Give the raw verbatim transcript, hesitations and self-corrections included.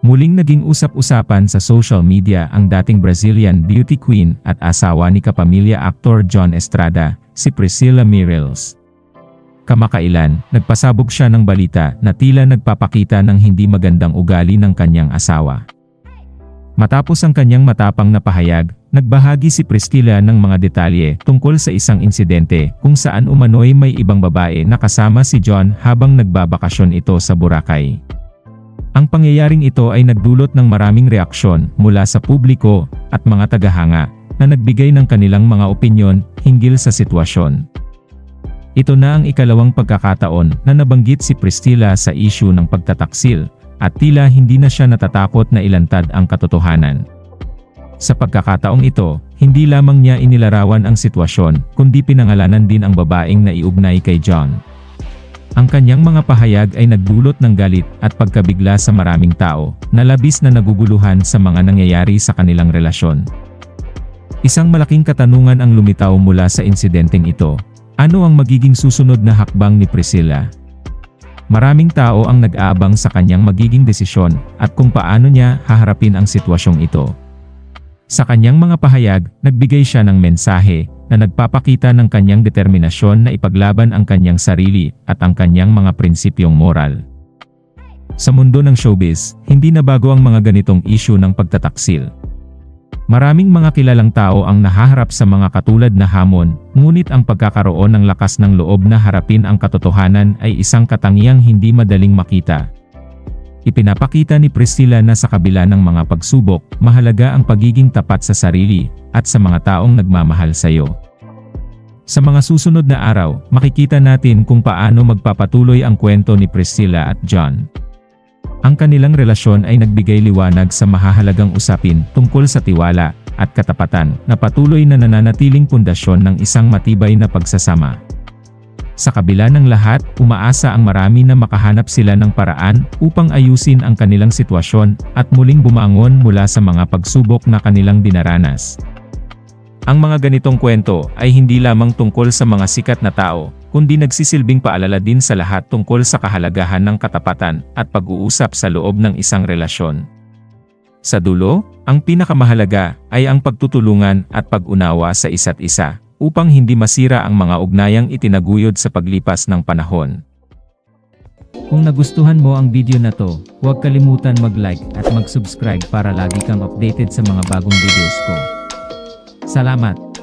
Muling naging usap-usapan sa social media ang dating Brazilian beauty queen at asawa ni kapamilya aktor John Estrada, si Priscilla Meireles. Kamakailan, nagpasabog siya ng balita na tila nagpapakita ng hindi magandang ugali ng kanyang asawa. Matapos ang kanyang matapang na pahayag, nagbahagi si Priscilla ng mga detalye tungkol sa isang insidente kung saan umano'y may ibang babae na kasama si John habang nagbabakasyon ito sa Boracay. Ang pangyayaring ito ay nagdulot ng maraming reaksyon mula sa publiko at mga tagahanga na nagbigay ng kanilang mga opinyon hinggil sa sitwasyon. Ito na ang ikalawang pagkakataon na nabanggit si Priscilla sa issue ng pagtataksil at tila hindi na siya natatakot na ilantad ang katotohanan. Sa pagkakataong ito, hindi lamang niya inilarawan ang sitwasyon kundi pinangalanan din ang babaeng naiugnay kay John. Ang kanyang mga pahayag ay nagdulot ng galit at pagkabigla sa maraming tao na labis na naguguluhan sa mga nangyayari sa kanilang relasyon. Isang malaking katanungan ang lumitaw mula sa insidenteng ito. Ano ang magiging susunod na hakbang ni Priscilla? Maraming tao ang nag-aabang sa kanyang magiging desisyon at kung paano niya haharapin ang sitwasyong ito. Sa kanyang mga pahayag, nagbigay siya ng mensahe na nagpapakita ng kanyang determinasyon na ipaglaban ang kanyang sarili at ang kanyang mga prinsipyong moral. Sa mundo ng showbiz, hindi na bago ang mga ganitong issue ng pagtataksil. Maraming mga kilalang tao ang nahaharap sa mga katulad na hamon, ngunit ang pagkakaroon ng lakas ng loob na harapin ang katotohanan ay isang katangiang hindi madaling makita. Ipinapakita ni Priscilla na sa kabila ng mga pagsubok, mahalaga ang pagiging tapat sa sarili at sa mga taong nagmamahal sa iyo. Sa mga susunod na araw, makikita natin kung paano magpapatuloy ang kwento ni Priscilla at John. Ang kanilang relasyon ay nagbigay liwanag sa mahahalagang usapin tungkol sa tiwala at katapatan na patuloy na nananatiling pundasyon ng isang matibay na pagsasama. Sa kabila ng lahat, umaasa ang marami na makahanap sila ng paraan upang ayusin ang kanilang sitwasyon at muling bumangon mula sa mga pagsubok na kanilang dinaranas. Ang mga ganitong kwento ay hindi lamang tungkol sa mga sikat na tao, kundi nagsisilbing paalala din sa lahat tungkol sa kahalagahan ng katapatan at pag-uusap sa loob ng isang relasyon. Sa dulo, ang pinakamahalaga ay ang pagtutulungan at pag-unawa sa isa't isa, upang hindi masira ang mga ugnayang itinaguyod sa paglipas ng panahon. Kung nagustuhan mo ang video na to, huwag kalimutan mag-like at mag-subscribe para lagi kang updated sa mga bagong videos ko. Salamat!